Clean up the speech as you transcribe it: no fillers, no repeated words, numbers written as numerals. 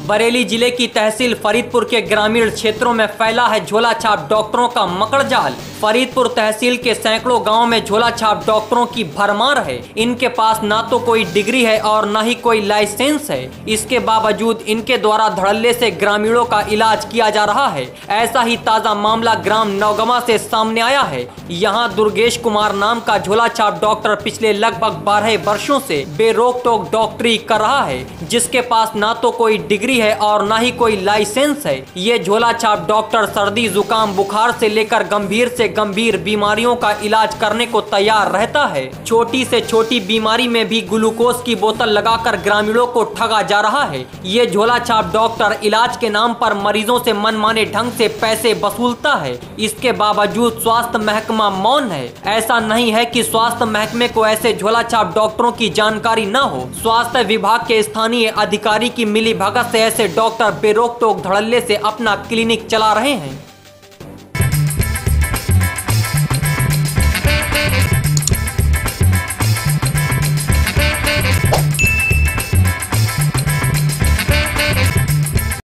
बरेली जिले की तहसील फरीदपुर के ग्रामीण क्षेत्रों में फैला है झोला छाप डॉक्टरों का मकड़ जाल। फरीदपुर तहसील के सैकड़ों गांव में झोला छाप डॉक्टरों की भरमार है। इनके पास ना तो कोई डिग्री है और ना ही कोई लाइसेंस है। इसके बावजूद इनके द्वारा धड़ल्ले से ग्रामीणों का इलाज किया जा रहा है। ऐसा ही ताजा मामला ग्राम नौगमा से सामने आया है। यहाँ दुर्गेश कुमार नाम का झोला छाप डॉक्टर पिछले लगभग 12 वर्षों से बेरोक टोक डॉक्टरी कर रहा है, जिसके पास ना तो कोई डिग्री है और ना ही कोई लाइसेंस है। ये झोला छाप डॉक्टर सर्दी जुकाम बुखार से लेकर गंभीर से गंभीर बीमारियों का इलाज करने को तैयार रहता है। छोटी से छोटी बीमारी में भी ग्लूकोज की बोतल लगाकर ग्रामीणों को ठगा जा रहा है। ये झोला छाप डॉक्टर इलाज के नाम पर मरीजों से मनमाने ढंग से पैसे वसूलता है। इसके बावजूद स्वास्थ्य महकमा मौन है। ऐसा नहीं है कि स्वास्थ्य महकमे को ऐसे झोला छाप डॉक्टरों की जानकारी न हो। स्वास्थ्य विभाग के स्थानीय अधिकारी की मिली भगत से ऐसे डॉक्टर बेरोक टोक धड़ल्ले से अपना क्लिनिक चला रहे हैं।